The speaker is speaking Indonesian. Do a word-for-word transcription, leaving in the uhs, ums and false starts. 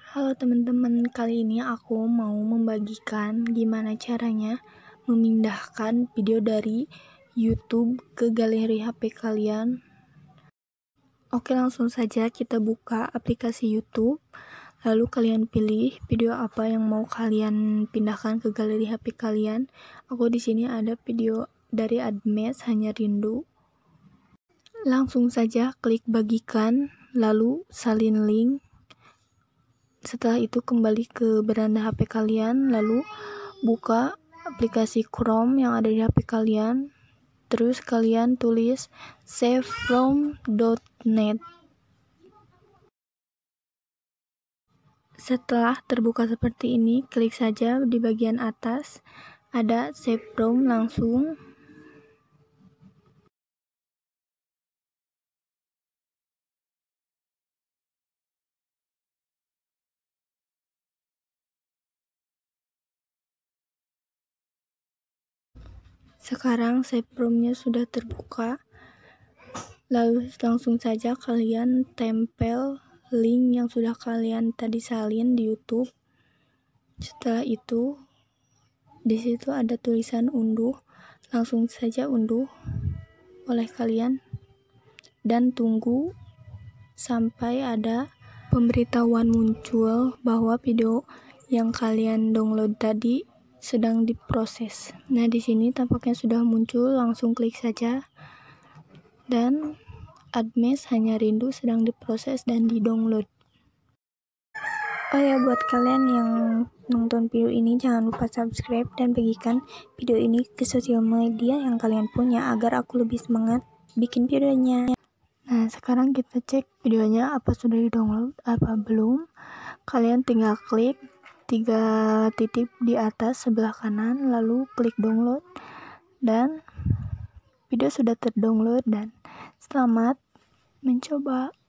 Halo teman-teman, kali ini aku mau membagikan gimana caranya memindahkan video dari YouTube ke galeri H P kalian. Oke, langsung saja kita buka aplikasi YouTube, lalu kalian pilih video apa yang mau kalian pindahkan ke galeri H P kalian. Aku di sini ada video dari Admes, Hanya Rindu. Langsung saja klik bagikan, lalu salin link. Setelah itu kembali ke beranda H P kalian, lalu buka aplikasi Chrome yang ada di H P kalian. Terus kalian tulis save from dot net. Setelah terbuka seperti ini, klik saja di bagian atas ada save from langsung. Sekarang save from-nya sudah terbuka. Lalu langsung saja kalian tempel link yang sudah kalian tadi salin di YouTube. Setelah itu di situ ada tulisan unduh. Langsung saja unduh oleh kalian dan tunggu sampai ada pemberitahuan muncul bahwa video yang kalian download tadi sedang diproses. Nah, di sini tampaknya sudah muncul, langsung klik saja. Dan Admes Hanya Rindu sedang diproses dan di-download. Oh ya, buat kalian yang nonton video ini jangan lupa subscribe dan bagikan video ini ke sosial media yang kalian punya agar aku lebih semangat bikin videonya. Nah, sekarang kita cek videonya apa sudah di-download apa belum. Kalian tinggal klik tiga titik di atas sebelah kanan, lalu klik download, dan video sudah terdownload. Dan selamat mencoba.